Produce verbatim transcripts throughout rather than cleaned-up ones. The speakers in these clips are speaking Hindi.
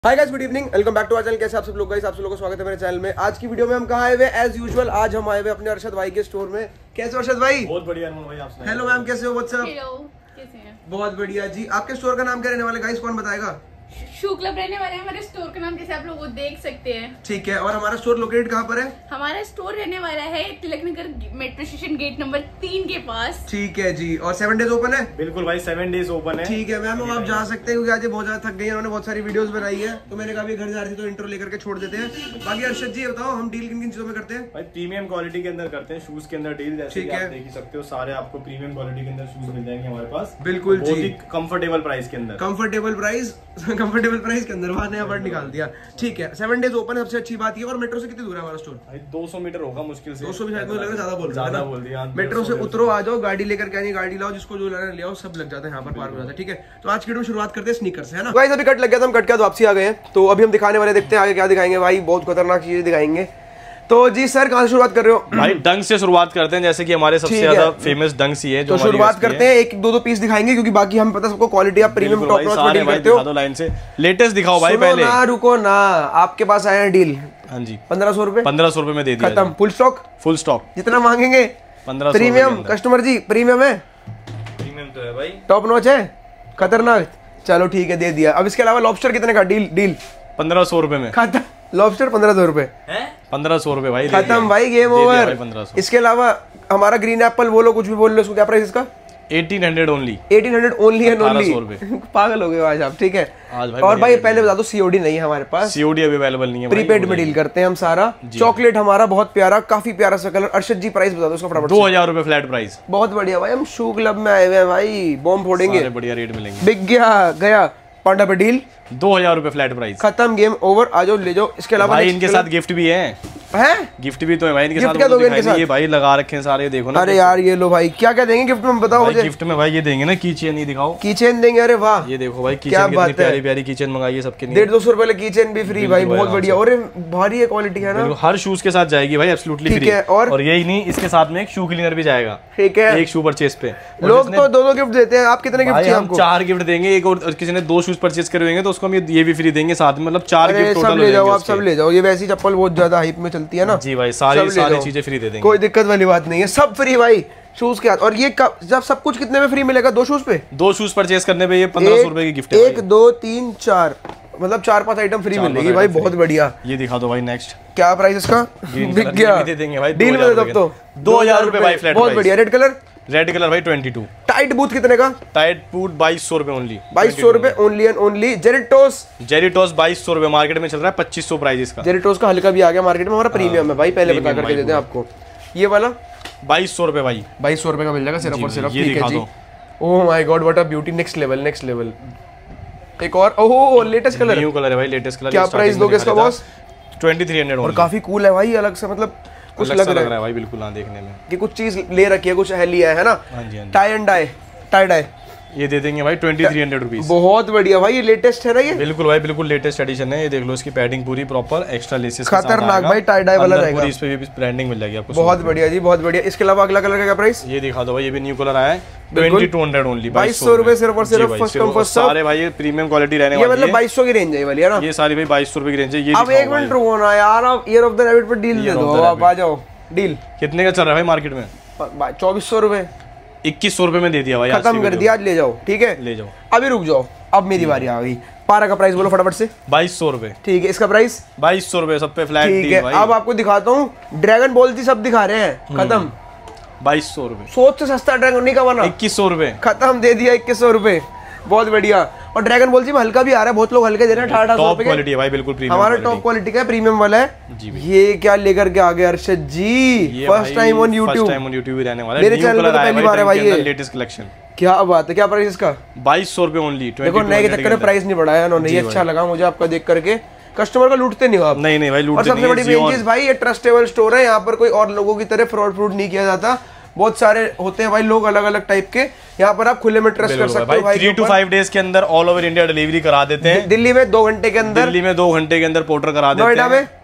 Hi guys, good evening, welcome back to our channel. कैसे आप सब लोग गाइस, आप सब लोगों को स्वागत है मेरे चैनल में। आज की वीडियो में हम कहाँ आए हुए एज यूजुअल, आज हम आए हुए अपने अर्शद भाई के स्टोर में। कैसे अर्शद भाई? बहुत बढ़िया भाई, आप सुनाइए। हेलो मैम, कैसे हो? व्हाट्सअप? हेलो, कैसे हैं? बहुत बढ़िया जी। आपके स्टोर का नाम क्या रहने वाला है गाइस, कौन बताएगा? शू क्लब रहने वाले हैं। हमारे स्टोर का नाम जैसे आप लोग वो देख सकते हैं। ठीक है, और हमारा स्टोर लोकेटेड कहाँ पर है? हमारा स्टोर रहने वाला है Tilak Nagar metro station gate number तीन के पास। ठीक है जी। और सेवन डेज ओपन है? बिल्कुल भाई, सेवन डेज ओपन है। ठीक है मैम, आप जा सकते हैं क्योंकि आज ये बहुत ज्यादा थक गई है, उन्होंने बहुत सारी वीडियोस बनाई है, तो मैंने कहा घर जा रही थी तो इंट्रो लेकर के छोड़ देते हैं। बाकी अर्शद जी बताओ, हम डील किन किन चीजों में करते हैं? भाई प्रीमियम क्वालिटी के अंदर करते हैं, शूज के अंदर डील। जैसे कि आप देख ही सकते हो, सारे आपको प्रीमियम क्वालिटी के अंदर शूज मिल जाएंगे हमारे पास। बिल्कुल जी, बहुत ही कंफर्टेबल प्राइस के अंदर। कंफर्टेबल प्राइस कंफर्टेबल प्राइस के अंदर वहाँ नया वर्ड निकाल दिया। ठीक है, सेवन डेज ओपन है, सबसे अच्छी बात ये। और मेट्रो से कितनी दूर है हमारा स्टोर? भाई दो सौ मीटर होगा मुश्किल से। दो सौ भी शायद मुझे लग रहा है ज्यादा बोल रहा है ज्यादा बोल दिया। मेट्रो से उतरो, आ जाओ, गाड़ी लेकर के आनी, गाड़ी लाओ, जिसको जो लाना ले आओ, सब लग जाता है यहाँ पर, पार हो जाता है। ठीक है, तो आज की वीडियो में शुरुआत करते हैं स्नीकर से, है ना गाइस। अभी कट लग गया था, हम कट के बाद वापसी आ गए हैं, तो अभी हम दिखाने वाले, देखते हैं आगे क्या दिखाएंगे। भाई बहुत खतरनाक चीजें दिखाएंगे। तो जी सर, कहाँ से शुरुआत कर रहे हो? भाई डंक से शुरुआत करते हैं, जैसे कि हमारे सबसे ज्यादा फेमस डंक्स ही है। तो शुरुआत करते हैं, एक दो दो पीस दिखाएंगे क्योंकि बाकी हम पता सबको क्वालिटी आप प्रीमियम टॉप नॉच में डील करते हो। लाइन से लेटेस्ट दिखाओ भाई पहले। ना रुको ना, आपके पास आया है डील। हाँ जी, पंद्रह सौ रुपए पंद्रह सौ रुपए में दे दिया, खत्म, फुल स्टॉक। फुल स्टॉक जितना मांगेंगे पंद्रह। प्रीमियम कस्टमर जी, प्रीमियम है, प्रीमियम तो है भाई, टॉप नॉच है, खतरनाक। चलो ठीक है, दे दिया। अब इसके अलावा लॉबस्टर कितने का? डील डील पंद्रह सौ रुपए में खत्म। लॉबस्टर पंद्रह सौ रुपए, पंद्रह सौ रुपए भाई, खत्म भाई, गेम ओवर। इसके अलावा हमारा ग्रीन एप्पल, बोलो कुछ भी बोल लो, इसको क्या प्राइस इसका? Eighteen hundred only. Eighteen hundred only and only. पागल हो गए आज आप। ठीक है, और भाई पहले बता दो, सीओडी नहीं है हमारे पास, सीओडी अभी अवेलेबल नहीं है, प्रीपेड में डील करते हैं हम सारा। चॉकलेट हमारा बहुत प्यारा, काफी प्यारा सा कलर। अर्शद जी प्राइस बता दो उसका फटाफट। दो हजार रुपए फ्लैट प्राइस। बहुत बढ़िया भाई, हम शू क्लब में आए हुए हैं भाई, बॉम्ब फोड़ेंगे, बढ़िया रेट मिलेंगे। बिक गया गया पांडा पे डील, दो हजार रुपए फ्लैट प्राइस, खत्म, गेम ओवर। आ जाओ ले जाओ। इसके अलावा भाई इनके साथ गिफ्ट भी है, हैं? गिफ्ट भी तो है भाई इनके साथ। क्या दोगे इनके साथ? ये भाई लगा रखे हैं सारे, देखो ना। अरे यार ये लो भाई, क्या क्या देंगे गिफ्ट में बताओ मुझे। गिफ्ट में भाई ये देंगे ना, की चेन, नहीं दिखाओ, की चेन देंगे। अरे वाह, ये देखो भाई, की चेन कितनी प्यारी प्यारी की चेन मंगाई है सबके लिए। डेढ़ दो सौ रुपए की चेन भी फ्री भाई, बहुत बढ़िया। और भारी है, क्वालिटी है ना, हर शूज के साथ जाएगी भाई, एब्सोल्युटली फ्री। और यही नहीं, इसके साथ में एक शू क्लीनर भी जाएगा। ठीक है, एक शू परचेज पे। लोग तो दो दो गिफ्ट देते हैं, आप कितने गिफ्ट चाहिए हमको? चार गिफ्ट देंगे, एक और किसी ने दो शूज परचेज करे तो उसको हम ये भी फ्री देंगे साथ में, मतलब चार गिफ्ट टोटल। सब ले जाओ, आप सब ले जाओ। ये वैसी चप्पल बहुत ज्यादा हाइप में चलती है ना जी भाई, सारी सारी चीजें फ्री दे देंगे, कोई दिक्कत वाली बात नहीं है, सब फ्री भाई शूज के साथ। और ये जब सब कुछ कितने में फ्री मिलेगा? दो शूज पे, दो शूज परचेज करने पे ये पंद्रह सौ रुपए की गिफ्ट है। एक दो तीन चार, मतलब चार पांच आइटम फ्री मिलेगी भाई, बहुत बढ़िया। ये दिखा दो भाई नेक्स्ट, क्या प्राइस इसका? बिक गया, दे देंगे भाई, डील में तब तो दो हजार रुपए भाई फ्लैट। बहुत बढ़िया। रेड कलर, रेड कलर भाई ट्वेंटी टू। टाइट बूथ कितने का? टाइट बूथ बाईस सौ रुपए ओनली, बाईस सौ रुपए ओनली एंड ओनली। जेरिटोस, जेरिटोस बाईस सौ रुपए मार्केट में चल रहा है, पच्चीस सौ प्राइस इसका। जेरिटोस का हल्का भी आ गया मार्केट में, हमारा प्रीमियम है भाई, पहले बता करके देते हैं आपको। ये वाला बाईस सौ रुपए भाई, बाईस सौ रुपए का मिल जाएगा सिर्फ और सिर्फ। ठीक है जी। Oh my god, what a beauty, next level next level. एक और, oh latest colour, new colour है भाई, लेटेस्ट कलर। क्या प्राइस दोगे इसका बॉस? Twenty three hundred. और काफी कूल है भाई, अलग से, मतलब कुछ लग रहा है भाई, बिल्कुल हाँ, देखने में कि कुछ चीज ले रखी है, कुछ है लिया है ना। हाँ जी, tie and dye, tie dye ये दे देंगे भाई ट्वेंटी थ्री हंड्रेड रुपीज। बहुत बढ़िया भाई, ये लेटेस्ट है ना ये? बिल्कुल भाई, बिल्कुल लेटेस्ट एडिशन है। ये देख लो, इसकी पैडिंग पूरी प्रॉपर, एक्स्ट्रा लेसेस खतरनाक भाई, टाई डाई वाला रहेगा, इस पे भी ब्रांडिंग मिल जाएगी आपको। बहुत बढ़िया जी, बहुत बढ़िया। इसके अलावा अगला कलर का क्या प्राइस? ये दिखा दो भाई, ये भी न्यू कलर आया है, ट्वेंटी टू हंड्रेड ओनली, बाईस सौ रुपए सिर्फ और सिर्फ, फर्स्ट कम फर्स्ट सर्व। सारे भाई ये प्रीमियम क्वालिटी रहने वाली है, मतलब बाईस सौ की रेंज है वाली है ना, ये सारी भाई बाईस सौ रुपए की रेंज है। ये अब एक मिनट रुको ना यार, अब ईयर ऑफ द रैबिट पर डील दे दो, आप आ जाओ। डील कितने का चल रहा है भाई मार्केट में? चौबीस सौ रुपए, इक्कीस सौ रुपए में दे दिया भाई, खत्म कर दिया, आज ले जाओ। ठीक है, ले जाओ। अभी रुक जाओ, अब मेरी बारी आ गई। पारा का प्राइस बोलो फटाफट से। बाईस सौ रुपए। ठीक है, इसका प्राइस बाईस सौ रुपए सब पे फ्लैट। ठीक है, अब आपको दिखाता हूँ, ड्रैगन बॉल थी, सब दिखा रहे हैं, खत्म। बाईस सौ रुपए, सोच से सस्ता ड्रैगन नहीं का बना, इक्कीस सौ रुपए, खत्म, दे दिया इक्कीस सौ रुपए, बहुत बढ़िया। और ड्रैगन बॉल जी में हल्का भी आ रहा है, बहुत लोग हल्के दे रहे हैं, अठारह सौ रुपए क्वालिटी है भाई, बिल्कुल प्रीमियम, हमारा टॉप क्वालिटी का प्रीमियम वाला है जी। ये क्या लेकर के आ गए Arshad ji? First time on YouTube, first time on YouTube ही रहने वाला है, मेरे चैनल पे पहली बार है भाई ये लेटेस्ट कलेक्शन। क्या बात है, क्या प्राइस इसका? बाईस सौ रुपए ओनली। देखो नए के चक्कर में प्राइस नहीं बढ़ाया उन्होंने, ये अच्छा लगा मुझे आपका देख करके। कस्टमर का लूटते नहीं हो आप? नहीं नहीं भाई, लूटते नहीं। और सबसे बड़ी मेन चीज भाई, ये ट्रस्टेबल स्टोर है, यहाँ पर कोई और लोगों की तरह फ्रॉड फ्रूड नहीं किया जाता। बहुत सारे होते हैं भाई लोग अलग अलग टाइप के, यहाँ पर आप खुले में ट्रस्ट कर सकते हो भाई। थ्री टू फाइव डेज के अंदर ऑल ओवर इंडिया डिलीवरी करा देते हैं। दिल्ली में दो घंटे के अंदर, दिल्ली में दो घंटे के अंदर पोर्टर करा देते हैं। नोएडा में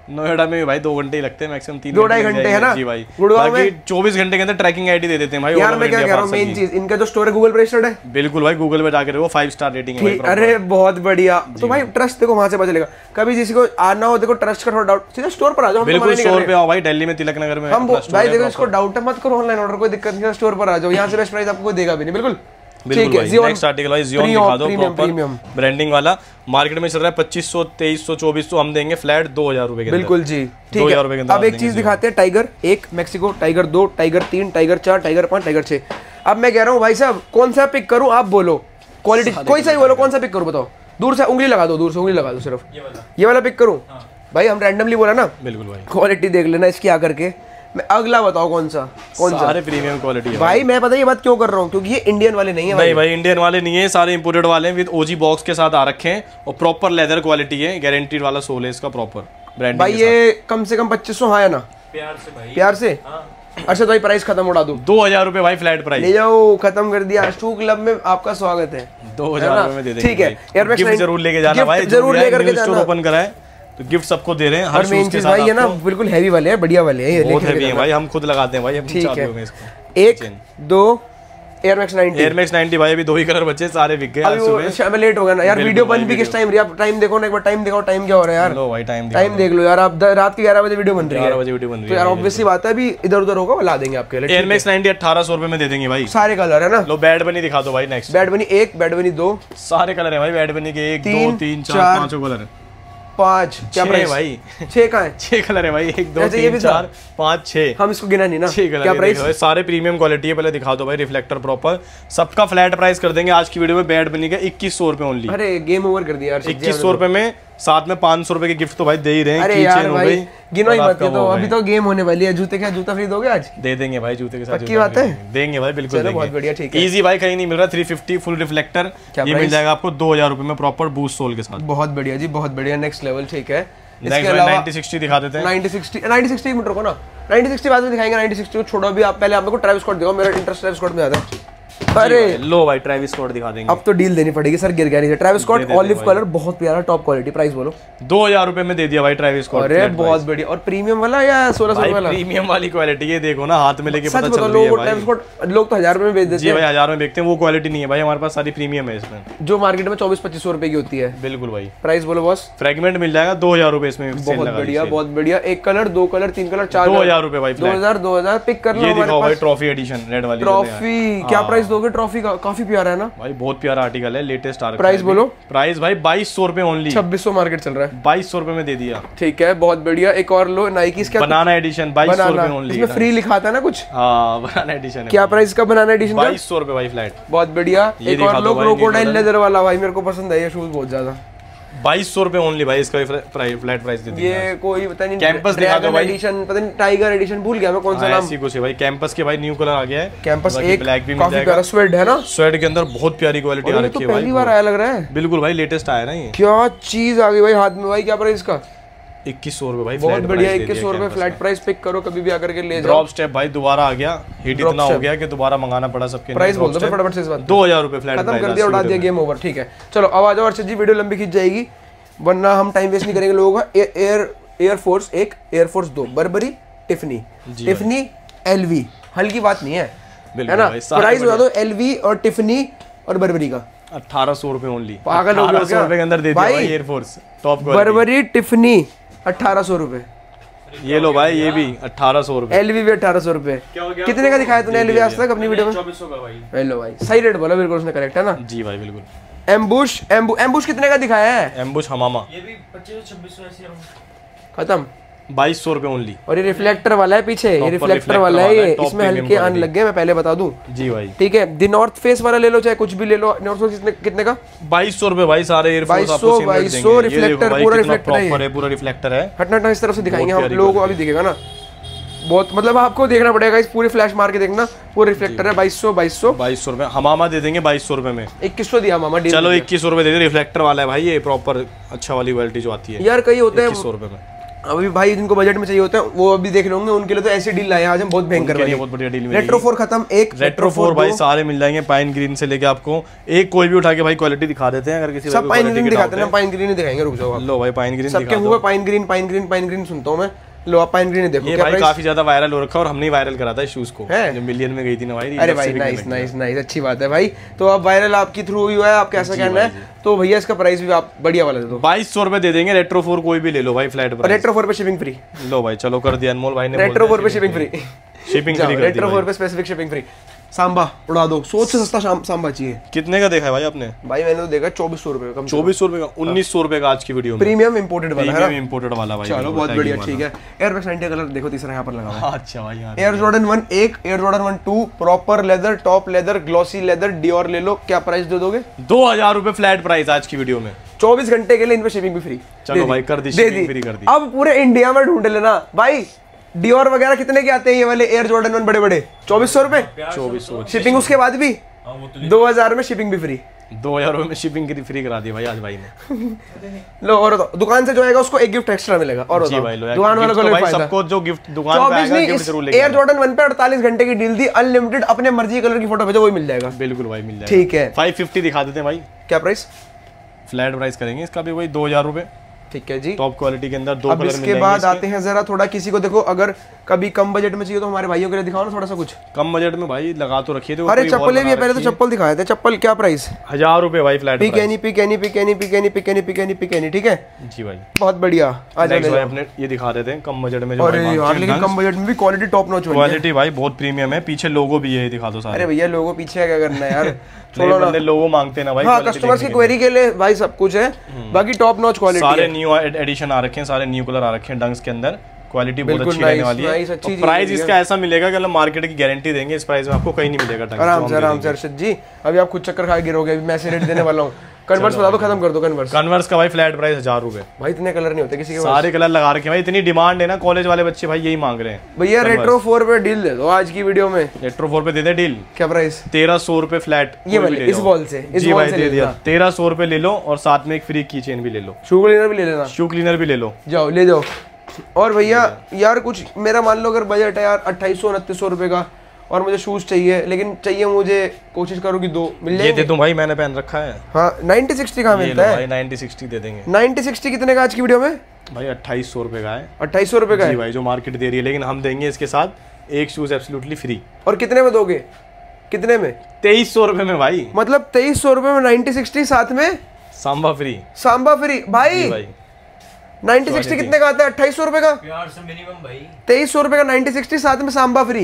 नोएडा में भाई दो घंटे ही लगते हैं मैक्सिमम, तीन दो ढाई घंटे है ना जी भाई। गुड़गांव में चौबीस घंटे के अंदर ट्रैकिंग आईडी दे देते हैं भाई। यार मैं क्या कह रहा हूँ, मेन चीज इनका जो स्टोर है गूगल पे रजिस्टर्ड है। बिल्कुल भाई, गूगल पे जाकर वो फाइव स्टार रेटिंग है। अरे बहुत बढ़िया। तो भाई ट्रस्ट देखो वहां से पता चलेगा। कभी किसी को आना हो, देखो ट्रस्ट का थोड़ा डाउट, सीधा स्टोर पर आ जाओ। बिल्कुल स्टोर पे आओ भाई, दिल्ली में तिलक नगर में हम भाई देखो इसको डाउट है मत करो, ऑनलाइन ऑर्डर कोई दिक्कत नहीं, स्टोर पर आ जाओ। यहाँ से बेस्ट प्राइस आपको कोई देगा भी नहीं। बिल्कुल ठीक है। नेक्स्ट आर्टिकल भाई ज़ियोन दिखा दो, प्रॉपर ब्रांडिंग वाला। मार्केट में चल रहा है पच्चीस सौ, तेईस सौ, चौबीस सौ, हम देंगे फ्लैट दो हजार रुपए के। बिल्कुल जी ठीक है। अब एक चीज दिखाते हैं, टाइगर एक, मैक्सिको टाइगर दो, टाइगर तीन, टाइगर चार, टाइगर पांच, टाइगर छह। अब मैं कह रहा हूँ भाई साहब कौन सा पिक करूँ, आप बोलो क्वालिटी कोई सा ही बोलो, कौन सा पिक करूँ बताओ। दूर से उंगली लगा दो, दूर से उंगली लगा दो, सिर्फ ये वाला पिक करूँ भाई। हम रैंडमली बोला ना। बिल्कुल भाई, क्वालिटी देख लेना इसकी आकर के। मैं अगला बताओ कौन सा कौन सा। सारे प्रीमियम क्वालिटी है भाई। मैं पता ये बात क्यों कर रहा हूँ, क्योंकि ये इंडियन वाले नहीं है भाई। नहीं भाई, इंडियन वाले नहीं है, सारे इंपोर्टेड वाले हैं, विद ओजी बॉक्स के साथ आ रखे हैं और प्रॉपर लेदर क्वालिटी है, गारंटीड वाला सोल है इसका, प्रॉपर ब्रांडिंग भाई। ये कम से कम पच्चीस सौ है ना, प्यार से भाई, प्यार से। अच्छा तो भाई प्राइस खत्म उड़ा दूं, दो हजार रुपए भाई फ्लैट प्राइस। ले जाओ, खत्म कर दिया। शू क्लब में आपका स्वागत है। दो हजार रुपए में दे देंगे। ठीक है, एयरमैक्स गिफ्ट जरूर लेके जाना भाई, जरूर लेकर के जाना। ओपन कराए तो गिफ्ट सबको दे रहे हैं। हर मेन चीज भाई ये ना बिल्कुल हैवी वाले हैं, बढ़िया वाले हैं, बहुत हैवी है भाई, हम खुद लगाते हैं भाई। हम ठीक है, एक दो एयरमैक्स नाइंटी, एयरमैक्स नाइंटी भाई। अभी दो ही कलर बचे, सारे बिक गए आज सुबह। शाम लेट हो गया ना यार, वीडियो बन भी किस टाइम रही। आप टाइम देखो ना एक बार, टाइम देखो, टाइम क्या हो रहा है यार। लो भाई टाइम टाइम देख लो यार। आप रात के ग्यारह बजे वीडियो बन रही है, ग्यारह बजे वीडियो बन रही है, तो यार ऑब्वियसली बात है अभी इधर उधर होगा, ला देंगे आपके लिए। एयरमैक्स नाइंटी अठारह सौ रुपए में दे देंगे भाई, सारे कलर है ना। लो बैड बनी दिखा दो भाई। नेक्स्ट बैड बनी एक, बैड बनी दो, सारे कलर है भाई बैड बनी के। एक दो तीन चार पांचों कलर, पांच, क्या प्राइस भाई? छह का है, छह कलर है भाई। एक दो तीन चार पाँच छह, हम इसको गिना नहीं ना। छह कलर, क्या प्राइस? सारे प्रीमियम क्वालिटी है। पहले दिखा दो भाई रिफ्लेक्टर प्रॉपर, सबका फ्लैट प्राइस कर देंगे आज की वीडियो में। बैड बनी का इक्कीस सौ रुपए ओनली। अरे गेम ओवर कर दिया यार। इक्कीस सौ रुपए में साथ में पाँच सौ रुपए के गिफ्ट तो भाई दे ही रहे हैं। अरे यार भाई गिनो ही मत, तो अभी तो गेम होने वाली है। जूते क्या जूता फ्री दोगे आज? दे देंगे भाई, जूते के साथ पक्की बात है, देंगे भाई बिल्कुल देंगे। बहुत बढ़िया, ठीक है। इजी भाई, कहीं नहीं मिल रहा। थ्री फिफ्टी फुल रिफ्लेक्टर ये मिल जाएगा आपको दो हजार रुपए में, प्रॉपर बूस्ट सोल के साथ। बहुत बढ़िया जी, बहुत बढ़िया, नेक्स्ट लेवल। ठीक है, इसके अलावा नाइंटी सिक्सटी दिखा देते हैं। Ninety sixty ninety sixty minute रुको ना, नाइंटी सिक्सटी बाद में दिखाएंगे। नाइंटी सिक्सटी को छोड़ो अभी, आप पहले आप मेरे को ट्रैविस स्कॉट दिखाओ, मेरा इंटरेस्ट ट्रैविस स्कॉट में ज्यादा है। अरे लो भाई ट्रैविस स्कॉट दिखा देंगे। अब तो डील देनी पड़ेगी सर, गिर गया नहीं। ट्रैविस स्कॉट ऑलिव कलर, बहुत प्यारा, टॉप क्वालिटी। प्राइस बोलो। दो हजार रुपए में दे दिया भाई ट्रैविस स्कॉट। अरे बहुत बढ़िया। और प्रीमियम वाला या सोलह सौ वाला? प्रीमियम वाली क्वालिटी, ये देखो ना हाथ में लेके पता चल रही है भाई। ट्रैविस स्कॉट लोग तो हजार रुपए में बेच देते हैं। जी भाई हजार में बेचते हैं, वो क्वालिटी नहीं है भाई हमारे पास, सारी प्रीमियम है इसमें, जो मार्केट में चौबीस पच्चीस सौ रुपए की होती है। बिल्कुल भाई। प्राइस बोलो बॉस। फ्रेगमेंट मिल जाएगा दो हजार रुपए इसमें। बहुत बढ़िया, बहुत बढ़िया। एक कलर, दो कलर, तीन कलर, चार, दो हजार रुपए भाई। दो हजार दो हजार पिक कर लो। ये दिखाओ भाई ट्रॉफी एडिशन रेड वाली। ट्रॉफी क्या प्राइस दोगे? ट्रॉफी का काफी प्यारा है ना भाई, बहुत प्यारा आर्टिकल है, लेटेस्ट आ रहा है। प्राइस बोलो। प्राइस भाई बाईस सौ रुपए ओनली। छब्बीस सौ मार्केट चल रहा है, बाईस सौ रुपए में दे दिया। ठीक है, बहुत बढ़िया। एक और लो, नाइकी का बनाना एडिशन, बाईस सौ रुपए ओनली। इसमें फ्री लिखा था ना कुछ? हाँ बनाना एडिशन है। क्या प्राइस का बनाना एडिशन? बाईस सौ रुपए भाई फ्लैट। बहुत बढ़िया। एक और लो, क्रोकोडाइल लेदर वाला भाई, मेरे को पसंद है ये शूज बहुत ज्यादा। बाईस सौ रुपए ओनली भाई, इसका फ्लैट प्राइस दे दिया। ये कोई पता नहीं, कैंपस दिखा दो भाई। एडिशन, पता नहीं टाइगर एडिशन, भूल गया मैं कौन सा नाम। ऐसी कुछ है भाई। कैंपस के भाई न्यू कलर आ गया है। कैंपस एक ब्लैक भी मिल काफी प्यारा स्वेड है ना। स्वेड के अंदर बहुत प्यारी क्वालिटी आ रखी है भाई, पहली बार आया लग रहा है। बिल्कुल भाई, लेटेस्ट आया ना ये। क्या चीज आ गई भाई हाथ में भाई। क्या प्राइस का? इक्कीस सौ रुपए भाई। बहुत बढ़िया, इक्कीस सौ रुपए फ्लैट प्राइस। पिक करो कभी भी आकर के ले जाओ। ड्रॉप स्टेप भाई दोबारा आ गया, हिट इतना हो गया कि दोबारा मंगाना पड़ा सबके। प्राइस बोल दो फटाफट से इस बात। दो हजार रुपए फ्लैट खत्म कर दिया, उड़ा दिया, गेम ओवर। ठीक है चलो अब आ जाओ अर्षद जी, वीडियो लंबी खींच जाएगी वरना हम टाइम वेस्ट नहीं करेंगे लोगों का। एयर एयरफोर्स एक, एयरफोर्स दो, बर्बरी, टिफनी, टिफनी, एलवी, हल्की बात नहीं है, है ना। प्राइस बता दो एलवी और टिफनी और बर्बरी का। अठारह सौ रुपए ओनली। पागल हो गया क्या? रुपए के अंदर दे दिया भाई air force top quality. Burberry, Tiffany अठारह सौ रुपए। ये लो भाई, ये भी अठारह सौ रुपए। एलवी भी अठारह सौ रुपए। कितने का दिखाया तूने एलवी आज तक अपनी वीडियो में? चौबीस सौ का भाई। हेलो भाई, सही रेट बोला बिल्कुल उसने, करेक्ट है ना? जी भाई बिल्कुल। एम्बुश, एम्बू एम्बुश कितने का दिखाया है? एम्बुश हमामा ये भी पच्चीस छब्बीस सौ ऐसे खत्म। बाईस सौ रुपए ओनली। और ये रिफ्लेक्टर वाला है पीछे, ये रिफ्लेक्टर वाला है ये, इसमें हल्के आने लग गए, मैं पहले बता दूं। जी भाई ठीक है। दी नॉर्थ फेस वाला ले लो, चाहे कुछ भी ले लो। नॉर्थ फेस कितने कितने का? बाईस सौ रुपए भाई। सारे बाईस सौ बाईस सौ रिफ्लेक्टर, पूरा रिफ्लेक्टर है, पूरा रिफ्लेक्टर है। हटना हटना इस तरफ से दिखाएंगे हम लोगों को, अभी दिखेगा ना बहुत, मतलब आपको देखना पड़ेगा इस पूरी फ्लैश मार के देखना। पूरा रिफ्लेक्टर है। बाईस सौ बाईस सौ बाईस सौ रुपए हमामा दे देंगे। बाईस सौ रुपए में इक्कीस सौ दिया मामा। चलो इक्कीस सौ रुपए दे दे। रिफ्लेक्टर वाला है भाई ये, प्रॉपर अच्छा वाली क्वालिटी जो आती है यार। कई होते हैं इक्कीस सौ रुपए में। अभी भाई जिनको बजट में चाहिए होता है वो अभी देख लेंगे, उनके लिए तो ऐसी डील लाए आज हम बहुत भयंकर वाली, बहुत बढ़िया डील। रेट्रो फोर खत्म, एक रेट्रो फोर भाई सारे मिल जाएंगे पाइन ग्रीन से लेके आपको, एक कोई भी उठा के भाई क्वालिटी दिखा देते हैं। अगर किसी सब पाइन ग्रीन दिखाते हैं ना, पाइन ग्रीन ही दिखाएंगे, रुक जाओ। लो भाई पाइन ग्रीन सबके मुंह पे pine green pine green pine green सुनता हूं मैं। लो आप पाइन ग्रीन देखो, ये भाई काफी ज्यादा वायरल हो रखा है और हमने वायरल करा था इस शूज को, जो मिलियन में गई थी ना भाई। अरे भाई नाइस नाइस नाइस, अच्छी बात है भाई। तो अब वायरल आपकी थ्रू हुई है, आप कैसा कहना है, तो भैया इसका प्राइस भी आप बढ़िया वाला दे दो। बाईस सौ रुपए दे देंगे, रेट्रो फोर कोई भी ले लो भाई फ्लैट पर। रेट्रो फोर पे शिपिंग फ्री। लो भाई चलो कर दिया अनमोल भाई ने, रेट्रो फोर पे shipping free, shipping free. Retro four पे स्पेसिफिक शिपिंग फ्री। सांबा उड़ा दो, सोच से सस्ता सांबा चाहिए। कितने का देखा है भाई आपने? भाई मैंने तो देखा चौबीस सौ रुपए का, चौबीस सौ रुपए का, उन्नीस सौ रुपए का आज की वीडियो में। प्रीमियम इंपोर्टेड वाला है, प्रीमियम इंपोर्टेड वाला भाई। चलो बहुत बढ़िया, ठीक है। एयर मैक्स नाइंटी कलर देखो तीसरा यहाँ पर लगा हुआ है। अच्छा भाई एयर जॉर्डन वन एक, Air Jordan one two, proper leather, top leather, glossy leather, Dior ले लो। क्या प्राइस दे दोगे? दो हजार रुपए फ्लैट प्राइस आज की वीडियो में। चौबीस घंटे के लिए इन पे शिपिंग भी फ्री। चलो भाई कर दी, शिपिंग फ्री कर दी। अब पूरे इंडिया में ढूंढ लेना भाई। डियोर वगैरह कितने के आते हैं ये वाले एयर जॉर्डन वन बड़े बड़े? चौबीस सौ रुपए, चौबीस सौ शिपिंग उसके बाद भी दो हजार में शिपिंग भी फ्री। दो हजार में शिपिंग फ्री करा दी भाई आज भाई ने। लो और दुकान से जो आएगा उसको एक गिफ्ट एक्स्ट्रा मिलेगा। और जी भाई दुकान वालों को भाई सबको जो गिफ्ट दुकान पे आएगा गिफ्ट जरूर लेंगे। एयर जॉर्डन वन पे अड़तालीस घंटे की डील थी, अनलिमिटेड, अपने मर्जी कलर की फोटो भेजो वही मिल जाएगा। बिल्कुल भाई मिल जाएगा, ठीक है। फाइव फिफ्टी दिखा देते हैं भाई। क्या प्राइस? फ्लैट प्राइस करेंगे इसका भी वही दो हजार रुपए। ठीक है जी, टॉप क्वालिटी के अंदर दो अब इसके बाद आते हैं जरा थोड़ा किसी को देखो, अगर कभी कम बजट में चाहिए तो हमारे भाइयों के लिए दिखाओ ना थोड़ा सा कुछ। कम बजट में भाई लगा तो रखिए। अरे चप्पलें भी है, पहले तो चप्पल दिखाए थे। चप्पल क्या प्राइस? हजार रुपए भाई फ्लैट। पिकैनी पिकैनी पिकैनी पिकैनी पिकैनी पिकैनी पिकैनी, ठीक है जी भाई, बहुत बढ़िया। आज भाई अपने ये दिखा देते हैं कम बजट में। अरे यार लेकिन कम बजट में भी क्वालिटी टॉप नॉच, क्वालिटी भाई बहुत प्रीमियम है। पीछे लोगो भी है, दिखा दो सारे। अरे भैया लोगो पीछे क्या करना है यार, छोड़ो ना, लोगो मांगते हैं ना भाई। हाँ कस्टमर्स की क्वेरी के लिए भाई सब कुछ है, बाकी टॉप नॉच क्वालिटी। सारे न्यू एडिशन आ रखे हैं, सारे न्यू कलर आ रखे हैं डंक्स के अंदर। क्वालिटी बहुत अच्छी रहने वाली है। प्राइस इसका ऐसा मिलेगा कि मार्केट की गारंटी देंगे, इस प्राइस में आपको कहीं नहीं मिलेगा। आराम से आराम से अर्शद जी, अभी आप खुद चक्कर खा गिरोगे, अभी मैं से रेट देने वाला हूँ। कन्वर्स बता दो, खत्म कर दो कन्वर्स। कन्वर्स का भाई फ्लैट प्राइस हजार रुपए। भाई इतने कलर नहीं होते किसी के, सारे कलर लगा रखे हैं भाई, इतनी डिमांड है ना, कॉलेज वाले बच्चे भाई यही मांग रहे हैं। भैया रेट्रो फोर पे डील दे दो आज की वीडियो में। रेट्रो फोर पे दे दे डील। क्या प्राइस? तेरह सौ रुपए फ्लैट। ये वाले इस बॉल से, इस जी बॉल भाई से दे दिया। तेरह सौ रुपए ले लो और साथ में एक फ्री की चेन भी ले लो। शू क्लीनर भी ले लेना। शू क्लीनर भी ले लो, जाओ ले जाओ। और भैया यार कुछ मेरा मान लो अगर बजट है यार अट्ठाईस सौ उनतीस सौ रुपए का और मुझे शूज चाहिए, लेकिन चाहिए मुझे, कोशिश करो कि दो मिल जाए। ये दे दूं भाई, मैंने पहन रखा है। हाँ नाइंटी सिक्सटी का मिलता है भाई, नाइंटी सिक्सटी दे देंगे। नाइंटी सिक्सटी कितने का आज की वीडियो में? भाई अट्ठाईस सौ रुपए का है। अट्ठाईस सौ रुपए का जी है भाई, जो मार्केट दे रही है, लेकिन हम देंगे इसके साथ एक शूज एब्सोल्युटली फ्री। और कितने में दोगे? कितने में? तेईस सौ रुपए में भाई। मतलब तेईस सौ रुपए में नाइंटी सिक्सटी, साथ में सांबा फ्री। सांबा फ्री भाई। भाई नाइंटी सिक्सटी कितने का आता है? अट्ठाईस सौ रुपए का मिनिमम भाई। तेईस सौ रुपए का नाइंटी सिक्सटी, साथ में सांबा फ्री।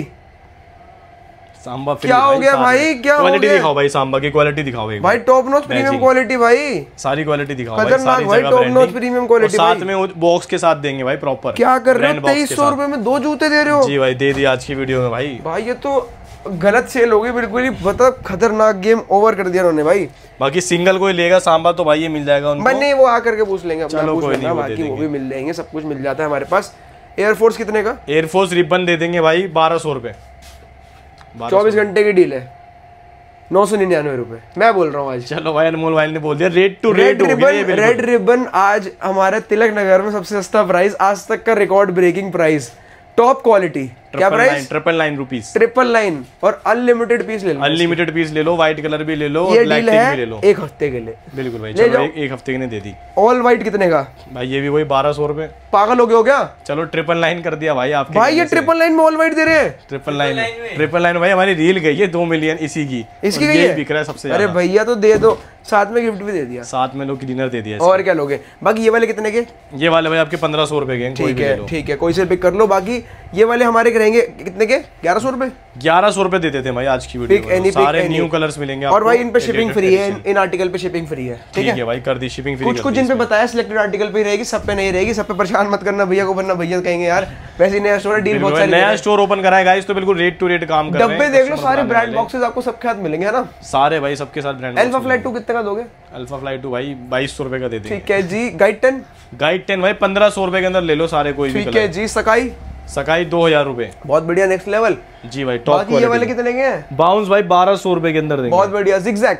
सांबा फ्री। क्या हो गया भाई, क्या हो गया? क्वालिटी दिखाओ भाई, सांबा की क्वालिटी दिखाओ एक भाई। टॉप नॉच प्रीमियम क्वालिटी भाई, सारी क्वालिटी दिखाओ भाई, खतरनाक सारी भाई, जगह top notch branding। Premium quality साथ में बॉक्स के साथ देंगे भाई प्रॉपर। क्या कर रहे हो? तेईस सौ रुपए में दो जूते दे रहे हो? जी भाई दे दिया आज की वीडियो में भाई। भाई ये तो गलत सेल हो गई बिल्कुल ही, मतलब खतरनाक गेम ओवर कर दिया उन्होंने भाई। बाकी सिंगल कोई लेगा सांबा तो भाई ये मिल जाएगा उनको। मैं नहीं, वो आकर के पूछ लेंगे, चलो कोई नहीं, बाकी वो भी मिल जाएंगे, सब कुछ मिल जाता है हमारे पास। एयरफोर्स कितने का? एयरफोर्स रिबन दे देंगे भाई बारह सौ रुपए। चौबीस घंटे की डील है, नौ सौ निन्यानवे रुपए। मैं बोल रहा हूँ आज। चलो भाई, अनमोल भाई ने बोल दिया rate two red ribbon. Red ribbon आज हमारे तिलक नगर में सबसे सस्ता प्राइस, आज तक का record breaking price, top quality. क्या price? Triple nine rupees. Triple nine और अनलिमिटेड पीस ले लो। अनलिमिटेड पीस ले लो, व्हाइट कलर भी ले लो, ये ब्लैक डील टिक है भी ले लो एक हफ्ते के लिए। बिल्कुल भाई, चलो एक, एक हफ्ते के लिए दे दी। ऑल व्हाइट कितने का? भाई ये भी वही बारह सौ रुपए। पागल हो गए हो क्या? चलो ट्रिपल नाइन कर दिया भाई आपके भाई, ये ट्रिपल नाइन में ऑल व्हाइट दे रहे हैं। ट्रिपल नाइन ट्रिपल नाइन भाई हमारी रील गई है दो मिलियन इसी की, इसकी गई है, बिक रहा है सबसे। अरे भैया तो दे दो, साथ में गिफ्ट भी दे दिया, साथ में लोग क्लीनर दे दिया। और क्या लोगे? बाकी ये वाले कितने के? ये वाले भाई आपके पंद्रह सौ रुपए के। ठीक है ठीक है, कोई से पिक कर लो। बाकी ये वाले हमारे रहेंगे कितने के? ग्यारह सौ रुपए। ग्यारह सौ रुपए दे देते हैं भाई आज की वीडियो में। सारे न्यू कलर्स मिलेंगे और भाई इन पे शिपिंग फ्री है, इन आर्टिकल पे शिपिंग फ्री है। ठीक है भाई, कर दी शिपिंग फ्री। कुछ कुछ जिन पे बताया सिलेक्टेड आर्टिकल पे रहेगी, सब पे नहीं रहेगी। सब पे परेशान मत करना भैया को, वरना भैया कहेंगे यार वैसे नया स्टोर है, डील बहुत सारी। नया स्टोर ओपन करा है गाइस, तो बिल्कुल रेट टू रेट काम कर रहे हैं। डब्बे देख लो, सारे ब्रांड बॉक्सेस आपको सबके साथ मिलेंगे, है ना? सारे भाई सबके साथ ब्रांड। अल्फा फ्लाइट टू कितने का दोगे? अल्फा फ्लाइट टू भाई बाईस सौ रुपए का दे देंगे। ठीक है जी। Guide ten? गाइड टेन भाई पंद्रह सौ रुपए के अंदर ले लो सारे, कोई भी। ठीक है जी। सकाई? सकाई दो हजार रुपए। बहुत बढ़िया, नेक्स्ट लेवल। जी भाई टॉप क्वालिटी। ये वाले कितने के हैं? बाउंस भाई बारह सौ रुपए के अंदर देंगे। बहुत बढ़िया। जिगजैग?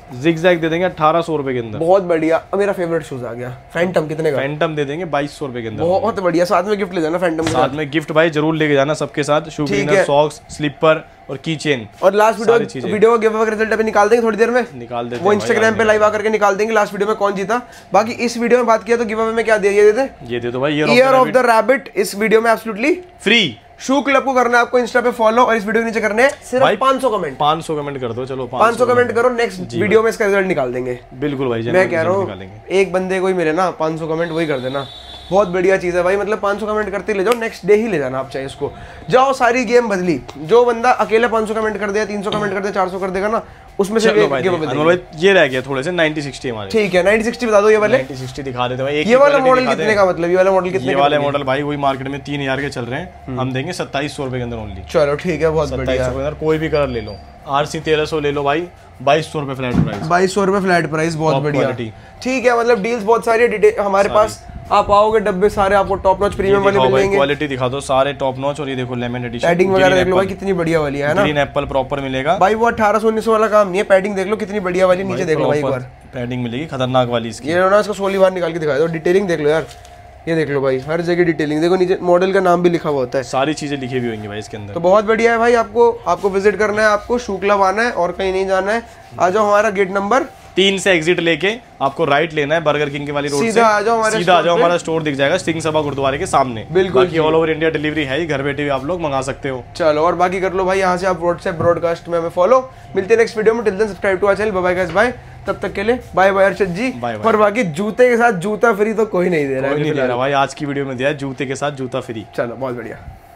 जिगजैग दे देंगे अठारह सौ रुपए के अंदर, बहुत बढ़िया। अब मेरा फेवरेट शूज आ गया, फैंटम, कितने का? फैंटम दे देंगे बाईस सौ रुपए के अंदर, बहुत बढ़िया। साथ में गिफ्ट ले जाना फैंटम के साथ में गिफ्ट भाई जरूर लेके जाना सबके साथ, शू क्लीनर, सॉक्स, स्लीपर और की चेन। और लास्ट वीडियो वीडियो का गिव अवे रिजल्ट अभी निकाल देंगे थोड़ी देर में, निकाल देते वो इंस्टाग्राम पे लाइव आकर के निकाल देंगे लास्ट वीडियो में कौन जीता। बाकी इस वीडियो में बात किया तो गिव अवे में क्या दिया, ये दे दे, ये दे दो भाई ईयर ऑफ द रैबिट। इस वीडियो में एब्सोल्युटली फ्री। शू क्लब को करना है आपको इंस्टा पे फॉलो, और इस वीडियो के नीचे करने हैं सिर्फ पाँच सौ कमेंट, पाँच सौ कमेंट कर दो, चलो पाँच सौ कमेंट करो, नेक्स्ट वीडियो में इसका रिजल्ट निकाल देंगे। बिल्कुल भाई, मैं कह रहा हूँ एक बंदे को ही मिले ना पाँच सौ कमेंट, वही कर देना, बहुत बढ़िया चीज़ है भाई। मतलब पाँच सौ कमेंट करते ले जाओ, नेक्स्ट डे ही ले जाना आप चाहे इसको, जाओ सारी गेम बदली। जो बंदा अकेले पाँच सौ कमेंट कर दिया, तीन सौ कमेंट कर दिया, चार सौ कर देगा ना, उसमें से भाई, ये रह गया थोड़े से नाइंटी सिक्सटी हमारे। ठीक है, नाइंटी सिक्सटी बता दो, ये वाले नाइंटी सिक्सटी दिखा देते हैं। ये वाला मॉडल कितने का, मतलब ये वाला मॉडल कितने ये वाले मॉडल भाई वही मार्केट में तीन हजार के चल रहे हैं, हम देंगे सत्ताईस सौ रुपए के अंदर ओनली। चलो ठीक है, बहुत बढ़िया। कोई भी कलर ले लो, आरसी तेरह सौ ले लो भाई, बाईस सौ रुपए फ्लैट प्राइस, बाईस सौ रुपए फ्लैट प्राइस, बहुत बढ़िया। ठीक है, मतलब डील्स बहुत सारी है हमारे पास, आप आओगे डब्बे सारे आपको टॉप नॉच प्रीमियम वाले मिल जाएंगे। क्वालिटी दिखा दो सारे टॉप नॉच, और ये देखो लेमन एडिशन पैडिंग वगैरह देख लो भाई, कितनी बढ़िया वाली है ना, ग्रीन एप्पल प्रॉपर मिलेगा भाई। वो अठारह सौ उन्नीस सौ वाला काम नहीं है, पैडिंग देख लो कितनी बढ़िया वाली, नीचे देख लो भाई एक बार, पैडिंग मिलेगी खतरनाक वाली इसकी। ये ना इसको सोली बाहर निकाल के दिखा दो, डिटेलिंग देख लो यार, ये देख लो भाई, हर जगह डिटेलिंग देखो, नीचे मॉडल का नाम भी लिखा हुआ होता है, सारी चीजें लिखी हुई होंगी भाई इसके अंदर। तो बहुत बढ़िया है भाई। आपको आपको विजिट करना है, आपको शू क्लब आना है और कहीं नहीं जाना है। आ जाओ हमारा गेट नंबर तीन से एग्जिट लेके आपको राइट लेना है, बर्गर किंग की वाली रोड से सीधा आ जाओ, हमारे सीधा आ जाओ, हमारा स्टोर दिख जाएगा सिंह सभा गुरुद्वारे के सामने। बिल्कुल, बाकी ऑल ओवर इंडिया डिलीवरी है ही, घर बैठे भी आप लोग मंगा सकते हो। चलो, और बाकी कर लो भाई यहाँ से आप व्हाट्सएप ब्रॉडकास्ट में हमें फॉलो। मिलते हैं नेक्स्ट वीडियो में, till then subscribe to our channel. Bye bye guys, bye. तब तक के लिए बाय बाय अर्शद जी। और बाकी जूते के साथ जूता फ्री तो कोई नहीं दे रहा है, कोई नहीं दे रहा भाई, आज की वीडियो में दिया है जूते के साथ जूता फ्री। चलो, बहुत बढ़िया।